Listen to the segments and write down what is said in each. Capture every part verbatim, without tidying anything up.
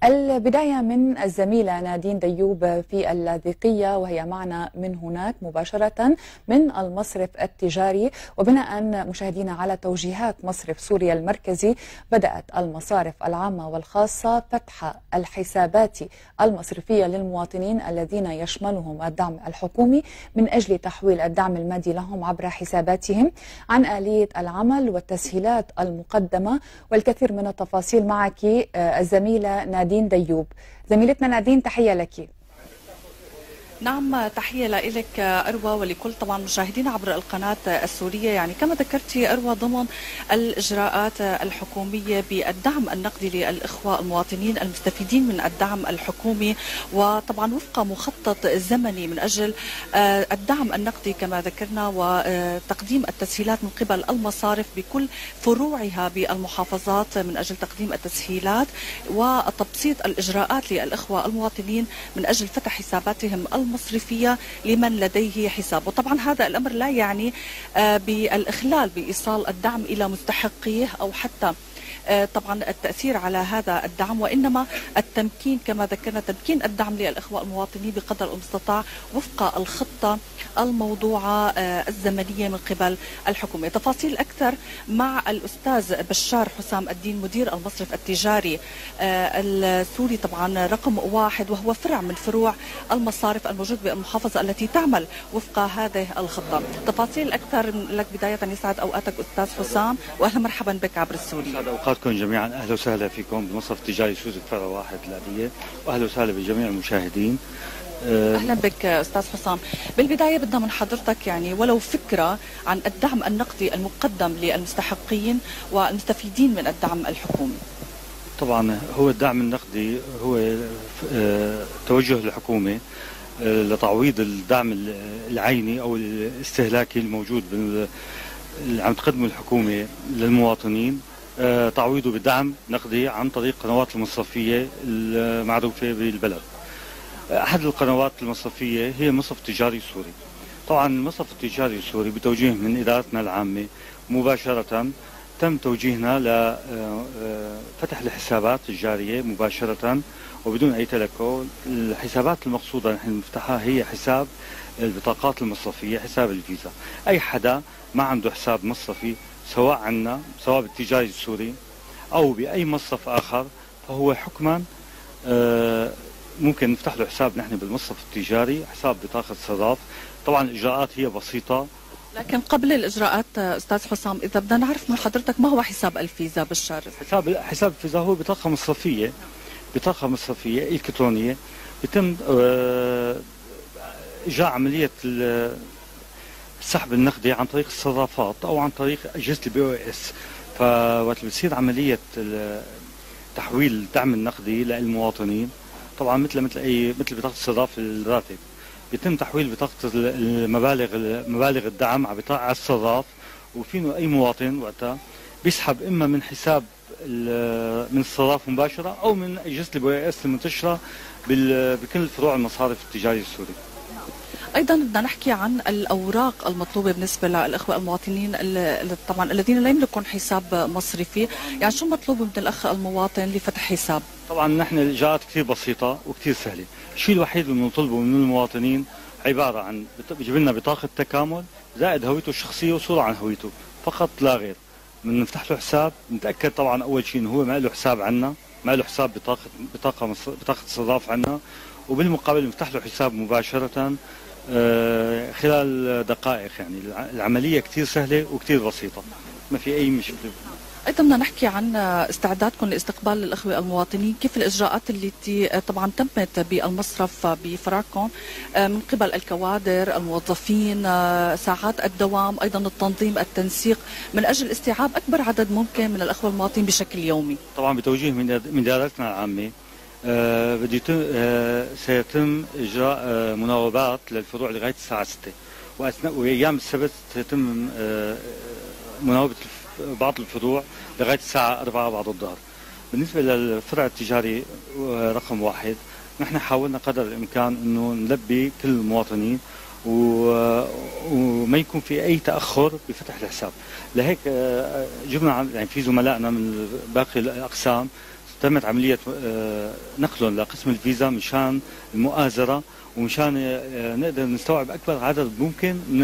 البداية من الزميلة نادين ديوب في اللاذقية، وهي معنا من هناك مباشرة من المصرف التجاري. وبناء مشاهدينا على توجيهات مصرف سوريا المركزي، بدأت المصارف العامة والخاصة فتح الحسابات المصرفية للمواطنين الذين يشملهم الدعم الحكومي من أجل تحويل الدعم المادي لهم عبر حساباتهم. عن آلية العمل والتسهيلات المقدمة والكثير من التفاصيل معك الزميلة نادين ديوب. زميلتنا نادين، تحية لك. نعم، تحية لك أروى ولكل طبعا مشاهدينا عبر القناة السورية. يعني كما ذكرتي أروى، ضمن الإجراءات الحكومية بالدعم النقدي للإخوة المواطنين المستفيدين من الدعم الحكومي، وطبعا وفق مخطط زمني من أجل الدعم النقدي كما ذكرنا، وتقديم التسهيلات من قبل المصارف بكل فروعها بالمحافظات من أجل تقديم التسهيلات وتبسيط الإجراءات للإخوة المواطنين من أجل فتح حساباتهم المصرفية لمن لديه حساب. وطبعا هذا الأمر لا يعني بالإخلال بإيصال الدعم إلى مستحقيه أو حتى طبعا التأثير على هذا الدعم، وإنما التمكين كما ذكرنا، تمكين الدعم للإخوة المواطنين بقدر المستطاع وفق الخطة الموضوعة الزمنية من قبل الحكومة. تفاصيل أكثر مع الأستاذ بشار حسام الدين، مدير المصرف التجاري السوري طبعا رقم واحد، وهو فرع من فروع المصارف الموجود بالمحافظة التي تعمل وفق هذه الخطة. تفاصيل أكثر لك بداية. يسعد أوقاتك أستاذ حسام، وأهلا مرحبا بك عبر السوري. أوقاتكم جميعا، أهلا وسهلا فيكم بمصرف تجاري سوزك فرع واحد العادية، وأهلا وسهلا بجميع المشاهدين. أهلا بك أستاذ حسام. بالبداية بدنا من حضرتك يعني ولو فكرة عن الدعم النقدي المقدم للمستحقين والمستفيدين من الدعم الحكومي. طبعا هو الدعم النقدي هو توجه الحكومة لتعويض الدعم العيني أو الاستهلاكي الموجود اللي عم تقدمه الحكومة للمواطنين، تعويضه بدعم نقدي عن طريق قنوات المصرفية المعروفة بالبلد. أحد القنوات المصرفية هي مصرف تجاري سوري. طبعا المصرف التجاري السوري بتوجيه من إدارتنا العامة مباشرة تم توجيهنا لفتح الحسابات الجارية مباشرة وبدون أي تلكؤ. الحسابات المقصودة نحن نفتحها هي حساب البطاقات المصرفية، حساب الفيزا. أي حدا ما عنده حساب مصرفي سواء عنا سواء بالتجاري السوري أو بأي مصرف آخر، فهو حكما ممكن نفتح له حساب نحن بالمصرف التجاري، حساب بطاقة صراف. طبعا الإجراءات هي بسيطة. لكن قبل الإجراءات أستاذ حسام، إذا بدنا نعرف من حضرتك ما هو حساب الفيزا بالشهر؟ حساب حساب الفيزا هو بطاقة مصرفية، بطاقة مصرفية إلكترونية بيتم إجراء عملية السحب النقدي عن طريق الصرافات أو عن طريق أجهزة البي او اس. فوقت بتصير عملية تحويل الدعم النقدي للمواطنين، طبعا مثل مثل أي مثل بطاقة الصراف الراتب، بيتم تحويل بطاقة المبالغ مبالغ الدعم على بطاقة الصراف، وفينه أي مواطن وقتها بيسحب إما من حساب من الصراف مباشرة أو من أجهزة البي او اس المنتشرة بكل فروع المصارف التجاري السوري. أيضا بدنا نحكي عن الأوراق المطلوبة بالنسبة للإخوة المواطنين طبعا الذين لا يملكون حساب مصرفي. يعني شو مطلوب من الأخ المواطن لفتح حساب؟ طبعا نحن الإجراءات كثير بسيطة وكثير سهلة. الشيء الوحيد اللي بنطلبه من المواطنين عبارة عن بيجيب لنا بطاقة تكامل زائد هويته الشخصية وصورة عن هويته فقط لا غير. بنفتح له حساب، نتأكد طبعا أول شيء إنه هو ما له حساب عنا، ما له حساب بطاقة بطاقة مصر... بطاقة صراف عنا، وبالمقابل نفتح له حساب مباشرة خلال دقائق. يعني العملية كتير سهلة وكتير بسيطة، ما في أي مشكلة. أيضا بدنا نحكي عن استعدادكم لاستقبال الأخوة المواطنين، كيف الإجراءات التي طبعا تمت بالمصرف بفرعكم من قبل الكوادر، الموظفين، ساعات الدوام، أيضا التنظيم، التنسيق من أجل استيعاب أكبر عدد ممكن من الأخوة المواطنين بشكل يومي. طبعا بتوجيه من من إدارتنا العامة آه بدي آه سيتم إجراء آه مناوبات للفروع لغاية الساعة ستة، وأثناء وأيام السبت سيتم آه مناوبة بعض الفروع لغاية الساعة أربعة بعد الظهر. بالنسبة للفرع التجاري رقم واحد، نحن حاولنا قدر الإمكان أنه نلبي كل المواطنين وما يكون في أي تأخر بفتح الحساب. لهيك جبنا يعني في زملائنا من باقي الأقسام تمت عمليه نقلهم لقسم الفيزا مشان المؤازره ومشان نقدر نستوعب اكبر عدد ممكن من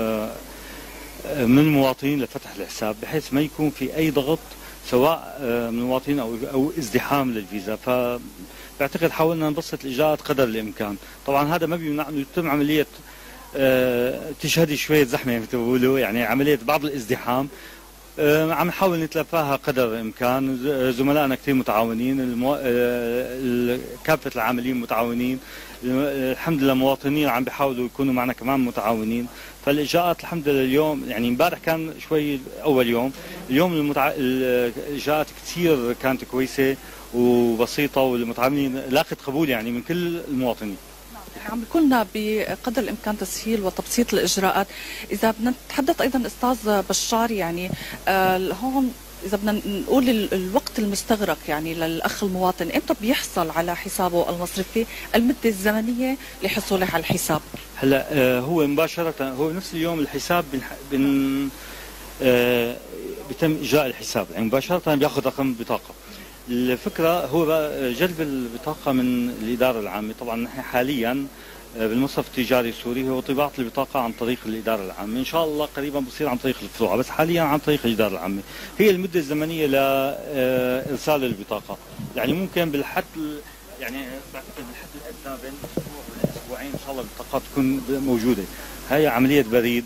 من المواطنين لفتح الحساب، بحيث ما يكون في اي ضغط سواء من المواطنين او او ازدحام للفيزا. فبعتقد حاولنا نبسط الاجراءات قدر الامكان. طبعا هذا ما بيمنع انه يتم عمليه تشهدي شويه زحمه مثل ما بيقولوا، يعني عمليه بعض الازدحام عم نحاول نتلافاها قدر الامكان. زملائنا كثير متعاونين، المو... كافه العاملين متعاونين، الحمد لله مواطنين عم بيحاولوا يكونوا معنا كمان متعاونين. فالاجراءات الحمد لله اليوم يعني امبارح كان شوي اول يوم، اليوم المتع... الاجراءات كثير كانت كويسه وبسيطه، والمتعاونين لاقت قبول يعني من كل المواطنين. عم بيكون بقدر الامكان تسهيل وتبسيط الاجراءات. اذا بدنا نتحدث ايضا استاذ بشار، يعني آه هون اذا بدنا نقول الوقت المستغرق يعني للاخ المواطن، امتى بيحصل على حسابه المصرفي، المده الزمنيه لحصوله على الحساب؟ هلا آه هو مباشره هو نفس اليوم الحساب بن, بن آه بيتم اجراء الحساب، يعني مباشره بياخذ رقم بطاقه. الفكره هو جلب البطاقه من الاداره العامه. طبعا نحن حاليا بالمصرف التجاري السوري هو طباعه البطاقه عن طريق الاداره العامه، ان شاء الله قريبا بصير عن طريق الفروع، بس حاليا عن طريق الاداره العامه. هي المده الزمنيه لارسال البطاقه، يعني ممكن بالحد يعني بالحد الادنى بين اسبوع واسبوعين ان شاء الله البطاقات تكون موجوده. هي عمليه بريد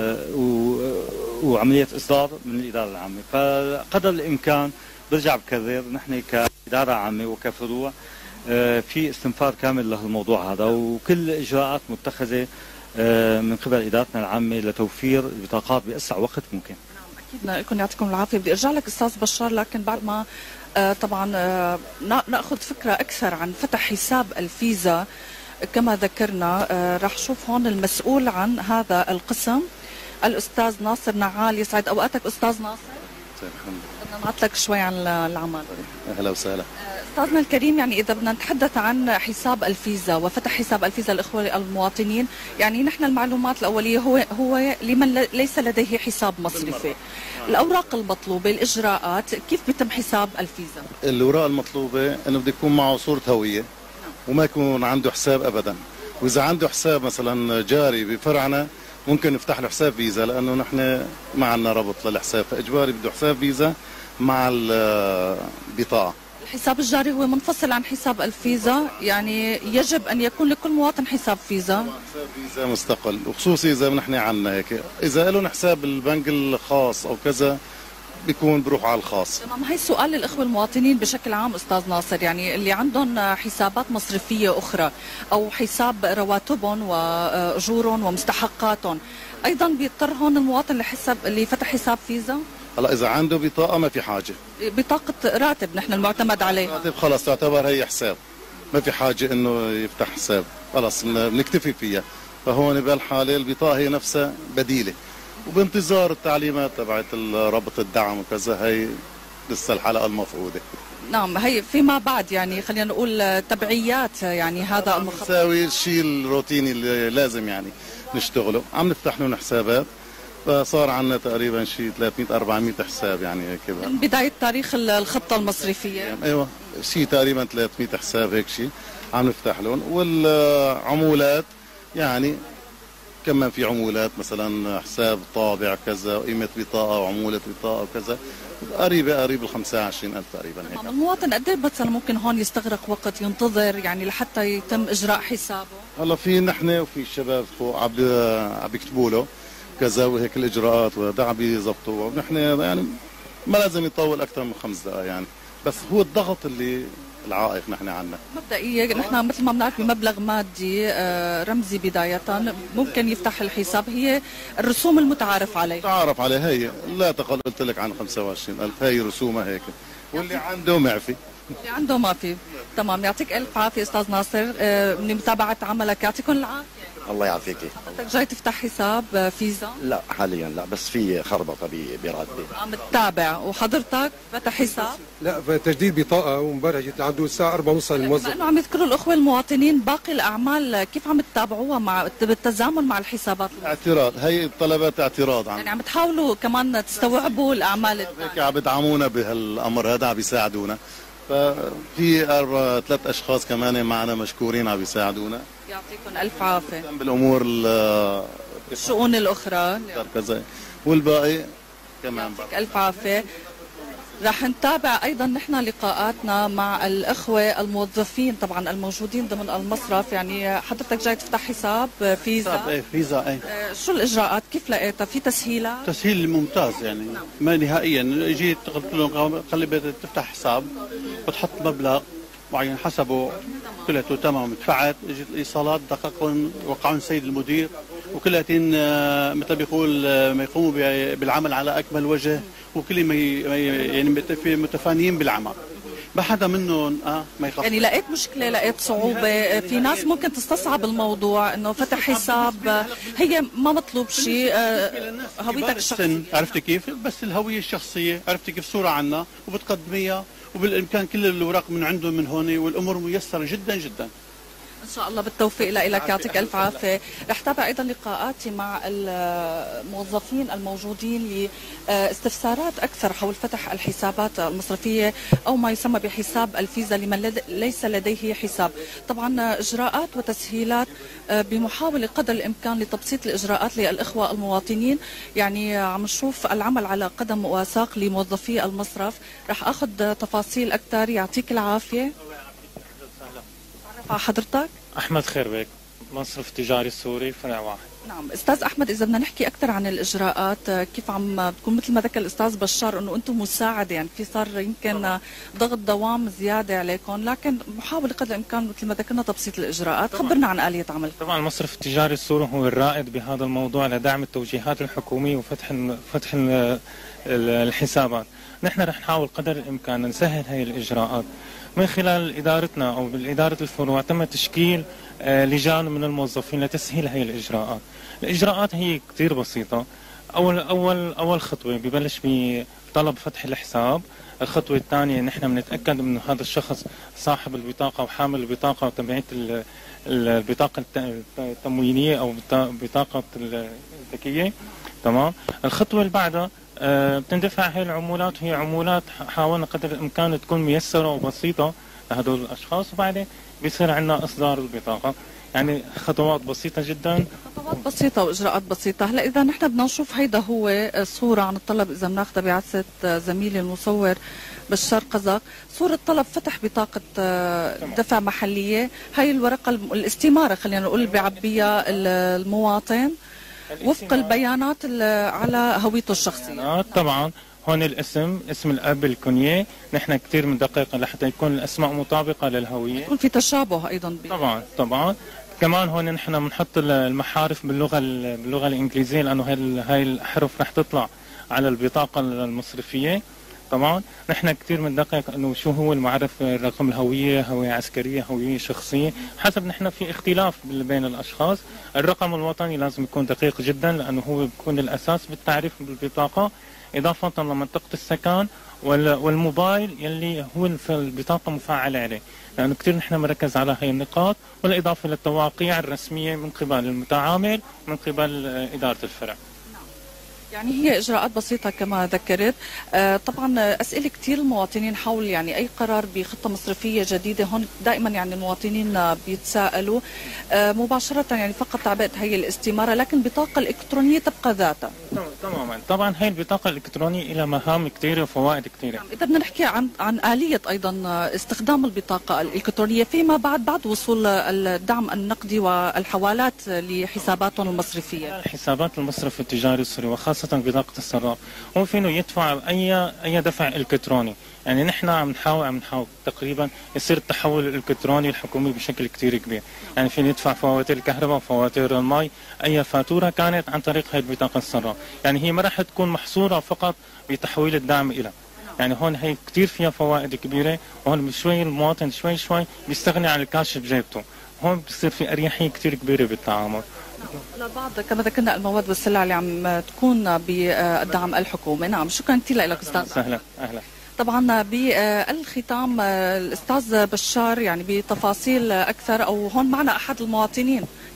وعمليه اصدار من الاداره العامه، فقدر الامكان برجع بكرر نحن كإدارة عامة وكفروع في استنفار كامل لهالموضوع هذا، وكل الإجراءات متخذة من قبل إدارتنا العامة لتوفير البطاقات بأسرع وقت ممكن. أكيد لكم يعطيكم العافية. بدي أرجع لك أستاذ بشار، لكن بعد ما طبعا نأخذ فكرة أكثر عن فتح حساب الفيزا كما ذكرنا، راح شوف هون المسؤول عن هذا القسم الأستاذ ناصر نعال. يسعد أوقاتك أستاذ ناصر. بدنا نعطلك شوي عن العمل. اهلا وسهلا. استاذنا الكريم، يعني اذا بدنا نتحدث عن حساب الفيزا وفتح حساب الفيزا للاخوه المواطنين، يعني نحن المعلومات الاوليه هو هو لمن ليس لديه حساب مصرفي. الاوراق المطلوبه، الاجراءات، كيف بيتم حساب الفيزا؟ الاوراق المطلوبه انه بده يكون معه صوره هويه وما يكون عنده حساب ابدا، واذا عنده حساب مثلا جاري بفرعنا ممكن نفتح له حساب فيزا، لانه نحن ما عندنا ربط للحساب، فاجباري بده حساب فيزا مع البطاقه. الحساب الجاري هو منفصل عن حساب الفيزا، يعني يجب ان يكون لكل مواطن حساب فيزا. حساب فيزا مستقل، وخصوصي اذا نحن عندنا هيك، اذا لهم حساب البنك الخاص او كذا بيكون بروح على الخاص. تمام. هي سؤال للاخوه المواطنين بشكل عام استاذ ناصر، يعني اللي عندهم حسابات مصرفيه اخرى او حساب رواتبهم واجورهم ومستحقاتهم، ايضا بيضطر هون المواطن لحساب اللي فتح حساب فيزا؟ هلا اذا عنده بطاقه ما في حاجه، بطاقه راتب نحن المعتمد عليها، راتب خلص تعتبر هي حساب، ما في حاجه انه يفتح حساب، خلص بنكتفي فيها. فهون بهالحاله البطاقه هي نفسها بديله، وبانتظار التعليمات تبعت ربط الدعم وكذا، هي لسه الحلقه المفقوده. نعم، هي فيما بعد يعني خلينا نقول تبعيات يعني هذا المخطط. نساوي الشيء الروتيني اللي لازم يعني نشتغله، عم نفتح لهم حسابات، فصار عندنا تقريبا شيء ثلاثمئة أربعمئة حساب يعني هيك من بدايه تاريخ الخطه المصرفيه. ايوه شيء تقريبا ثلاثمئة حساب هيك شيء عم نفتح لهم. والعمولات يعني كمان في عمولات، مثلا حساب طابع كذا وقيمه بطاقه وعموله بطاقه وكذا، قريبه قريب ال خمسة وعشرين ألف تقريبا هيك. المواطن قد ايه مثلا ممكن هون يستغرق وقت ينتظر يعني لحتى يتم اجراء حسابه؟ هلا في نحن وفي الشباب فوق عم عم بيكتبوا له كذا وهيك الاجراءات وهذا عم بيظبطوها، ونحن يعني ما لازم يطول اكثر من خمس دقائق يعني، بس هو الضغط اللي العائق نحن عنا. مبدئيا نحن مثل ما بنعرف بمبلغ مادي رمزي بداية ممكن يفتح الحساب، هي الرسوم المتعارف عليها. متعارف عليها هي لا تقل قلت لك عن خمسة وعشرين ألف، هي رسومها هيك، واللي عنده معفي. اللي عنده ما في. تمام، يعطيك الف عافية استاذ ناصر من متابعة عملك، يعطيكم العافية. الله يعافيكي. حضرتك جاي تفتح حساب فيزا؟ لا حاليا لا، بس في خربطه براتبي. عم تتابع. وحضرتك فتح حساب؟ لا، تجديد بطاقه، وامبارح جيت لعنده الساعه أربعة ونص الموظف. بما انه عم يذكروا الاخوه المواطنين باقي الاعمال، كيف عم تتابعوها مع بالتزامن مع الحسابات؟ اعتراض، هي الطلبات اعتراض عم. يعني عم تحاولوا كمان تستوعبوا الاعمال هيك عم بدعمونا بهالامر هذا، عم بيساعدونا، ففي ثلاث اشخاص كمان معنا مشكورين عم بيساعدونا. يعطيكم الف عافيه. بالامور الشؤون الاخرى كذا والباقي كمان. يعطيك الف عافيه. رح نتابع ايضا نحن لقاءاتنا مع الاخوه الموظفين طبعا الموجودين ضمن المصرف. يعني حضرتك جاي تفتح حساب فيزا؟ ايه فيزا ايه. آه شو الاجراءات كيف لقيتها؟ في تسهيلات؟ تسهيل ممتاز يعني. نعم. ما نهائيا جيت قلت لهم خلي بدك تفتح حساب وتحط مبلغ معين حسبه كلته تمام. دفعت اجت الايصالات دققهم وقعون سيد المدير وكلياتين مثل بيقول ما يقوموا بالعمل على اكمل وجه وكل ما يعني متفانيين بالعمل. ما حدا منهم اه ما يخاف. يعني لقيت مشكله، لقيت صعوبه؟ في ناس ممكن تستصعب الموضوع انه فتح حساب هي ما مطلوب شيء هويتك الشخصيه. عرفت كيف؟ بس الهويه الشخصيه عرفت كيف صوره عنا وبتقدميها وبالامكان كل الاوراق من عندهم من هون والامور ميسره جدا جدا. ان شاء الله بالتوفيق لك. يعطيك الف عافيه. رح تابع ايضا لقاءاتي مع الموظفين الموجودين لاستفسارات اكثر حول فتح الحسابات المصرفيه او ما يسمى بحساب الفيزا لمن ليس لديه حساب. طبعا اجراءات وتسهيلات بمحاوله قدر الامكان لتبسيط الاجراءات للاخوه المواطنين. يعني عم نشوف العمل على قدم وساق لموظفي المصرف. رح اخذ تفاصيل اكثر. يعطيك العافيه. حضرتك؟ أحمد خيربيك، مصرف تجاري السوري فرع واحد. نعم استاذ احمد، اذا بدنا نحكي اكثر عن الاجراءات كيف عم بتكون مثل ما ذكر الاستاذ بشار انه انتم مساعده، يعني في صار يمكن ضغط دوام زياده عليكم، لكن محاوله قدر الامكان مثل ما ذكرنا تبسيط الاجراءات. خبرنا عن اليه عملكم. طبعا المصرف التجاري السوري هو الرائد بهذا الموضوع لدعم التوجيهات الحكوميه وفتح فتح الحسابات. نحن رح نحاول قدر الامكان نسهل هي الاجراءات من خلال ادارتنا او بالاداره الفروع. تم تشكيل لجان من الموظفين لتسهيل هي الاجراءات. الاجراءات هي كثير بسيطه. اول اول اول خطوه ببلش بطلب فتح الحساب. الخطوه الثانيه نحن بنتاكد من هذا الشخص صاحب البطاقه وحامل البطاقه وتبعيه البطاقه التموينيه او البطاقه الذكيه. تمام. الخطوه اللي بعدها بتندفع هي العمولات، وهي عمولات حاولنا قدر الامكان تكون ميسره وبسيطه لهدول الاشخاص، وبعدين بيصير عندنا اصدار البطاقه. يعني خطوات بسيطه جدا، خطوات بسيطه واجراءات بسيطه. هلا اذا نحن بدنا نشوف هيدا هو صوره عن الطلب، اذا بناخذها بعدسه زميلي المصور بشار قزق، صوره طلب فتح بطاقه دفع محليه. هي الورقه الاستماره خلينا نقول بيعبيها المواطن وفق البيانات على هويته الشخصيه. طبعا هون الاسم، اسم الاب، الكنيه، نحن كثير بندقق لحتى يكون الاسماء مطابقه للهويه، يكون في تشابه ايضا. طبعا طبعا كمان هون نحن بنحط المحارف باللغه باللغه الانجليزيه، لانه هاي الاحرف رح تطلع على البطاقه المصرفيه. طبعا نحن كثير بندقق انه شو هو المعرف، رقم الهويه، هويه عسكريه، هويه شخصيه، حسب نحن في اختلاف بين الاشخاص. الرقم الوطني لازم يكون دقيق جدا لانه هو بيكون الاساس بالتعريف بالبطاقه، اضافه لمنطقه السكن والموبايل يلي هو البطاقه مفعله عليه، لانه كثير نحن مركز على هي النقاط، بالاضافه للتواقيع الرسميه من قبل المتعامل ومن قبل اداره الفرع. يعني هي اجراءات بسيطه كما ذكرت. آه طبعا اسئله كثير المواطنين حول يعني اي قرار بخطه مصرفيه جديده، هون دائما يعني المواطنين بيتساءلوا. آه مباشره يعني فقط تعبئه هي الاستماره، لكن البطاقه الالكترونيه تبقى ذاتها. تماما. طبعا هي البطاقه الالكترونيه لها مهام كثيره وفوائد كثيره. نعم. اذا بدنا نحكي عن عن اليه ايضا استخدام البطاقه الالكترونيه فيما بعد بعد وصول الدعم النقدي والحوالات لحساباتهم المصرفيه. حسابات المصرف التجاري السوري وخاصه بطاقة الصراف هو فينه يدفع أي أي دفع إلكتروني. يعني نحن عم نحاول عم نحاول تقريبا يصير التحول الإلكتروني الحكومي بشكل كثير كبير. يعني فينا يدفع فواتير الكهرباء وفواتير المي، أي فاتورة كانت عن طريق هاي البطاقة الصراف. يعني هي ما راح تكون محصورة فقط بتحويل الدعم إلى، يعني هون هي كثير فيها فوائد كبيرة، وهون شوي المواطن شوي شوي بيستغني عن الكاش بجيبته، هون بصير في أريحية كثير كبيرة بالتعامل. لبعض كما ذكرنا المواد والسلع اللي عم تكون بالدعم الحكومي. نعم شكرا كثير لك استاذ. اهلا اهلا. طبعا بالختام الاستاذ بشار يعني بتفاصيل اكثر، او هون معنا احد المواطنين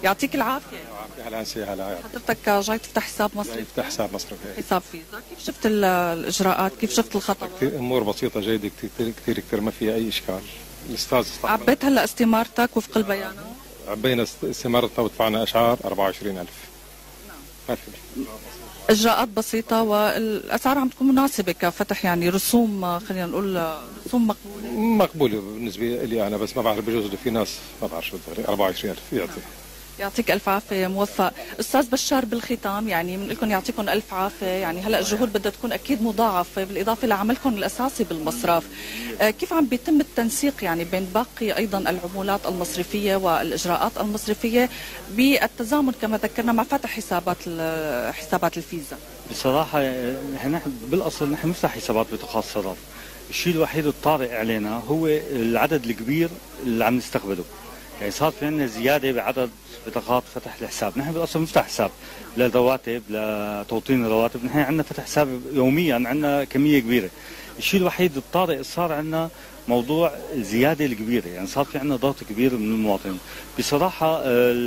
يعطيك العافيه. اهلا وسهلا. هلا حضرتك جاي تفتح حساب مصرفي؟ يفتح حساب مصرفي. حساب فيزا، كيف شفت الاجراءات؟ كيف شفت الخطوات؟ كثير امور بسيطه جيده، كثير كثير كثير ما فيها اي اشكال. الاستاذ عبيت هلا استمارتك وفق البيانات؟ عبينا استمارتنا ودفعنا اشعار أربعة وعشرين ألف. نعم. ما في اجراءات بسيطه والاسعار عم تكون مناسبه كفتح، يعني رسوم خلينا نقول رسوم مقبوله. مقبوله بالنسبه لي انا، بس ما بعرف بجوز في ناس ما بعرف شو أربعة وعشرين ألف يعطي. يعطيك الف عافيه، موفق. استاذ بشار بالختام يعني بنقول لكم يعطيكم الف عافيه، يعني هلا الجهود بدها تكون اكيد مضاعفه بالاضافه لعملكم الاساسي بالمصرف. كيف عم بيتم التنسيق يعني بين باقي ايضا العمولات المصرفيه والاجراءات المصرفيه بالتزامن كما ذكرنا مع فتح حسابات حسابات الفيزا؟ بصراحه نحن بالاصل نحن نفتح حسابات بطاقات صرف، الشيء الوحيد الطارئ علينا هو العدد الكبير اللي عم نستقبله، يعني صار في عندنا زياده بعدد بطاقات فتح الحساب. نحن بالاصل بنفتح حساب للرواتب لتوطين الرواتب، نحن عندنا فتح حساب يوميا، عندنا كميه كبيره. الشيء الوحيد الطارئ صار عندنا موضوع الزياده الكبيره، يعني صار في عندنا ضغط كبير من المواطنين. بصراحه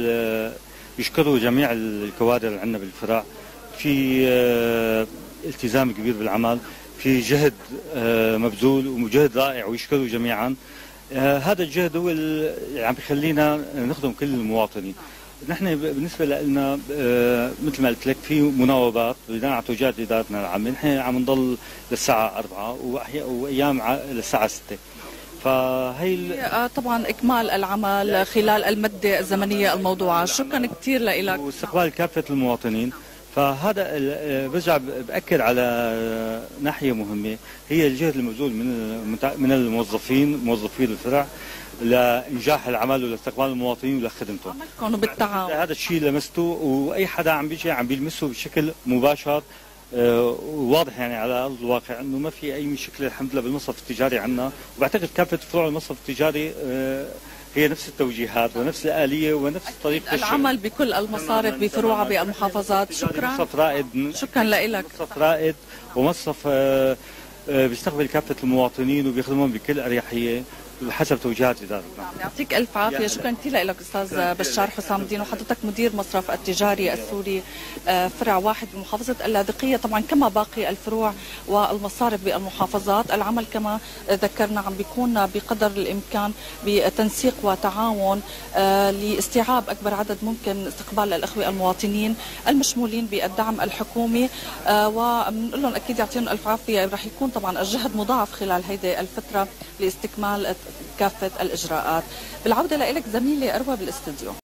يشكروا جميع الكوادر اللي عندنا بالفرع، في التزام كبير بالعمل، في جهد مبذول وجهد رائع، ويشكروا جميعا. آه هذا الجهد هو اللي عم بيخلينا نخدم كل المواطنين. نحن بالنسبه لنا آه مثل ما قلت لك في مناوبات بناء على توجيهات ادارتنا العامه، نحن عم نضل للساعه أربعة وايام للساعه ستة. فهي آه طبعا اكمال العمل خلال المده الزمنيه الموضوعه. شكرا كثير لك واستقبال كافه المواطنين. فهذا برجع باكد على ناحيه مهمه، هي الجهد المبذول من من الموظفين موظفي الفرع لانجاح العمل ولاستقبال المواطنين ولخدمتهم. عملكم بالتعاون، هذا الشيء لمسته، واي حدا عم بيجي عم بيلمسه بشكل مباشر وواضح، يعني على ارض الواقع انه ما في اي مشكله الحمد لله بالمصرف التجاري عندنا. وبعتقد كافه فروع المصرف التجاري هي نفس التوجيهات ونفس الآلية ونفس طريقة العمل بكل المصارف بفروعها بالمحافظات. شكرا. مصرف رائد، شكرا لك. مصرف رائد ومصرف بيستقبل كافة المواطنين وبيخدمهم بكل أريحية بحسب توجيهات إدارتنا. يعطيك ألف عافية. شكرا كثير لك أستاذ بشار حسام الدين، وحضرتك مدير مصرف التجاري السوري فرع واحد بمحافظة اللاذقية. طبعا كما باقي الفروع والمصارف بالمحافظات، العمل كما ذكرنا عم بيكون بقدر الإمكان بتنسيق وتعاون لاستيعاب أكبر عدد ممكن استقبال الأخوة المواطنين المشمولين بالدعم الحكومي، وبنقول لهم أكيد يعطيهم ألف عافية. رح يكون طبعا الجهد مضاعف خلال هيدي الفترة لاستكمال كافة الإجراءات. بالعودة لإلك زميلي أروى بالاستوديو.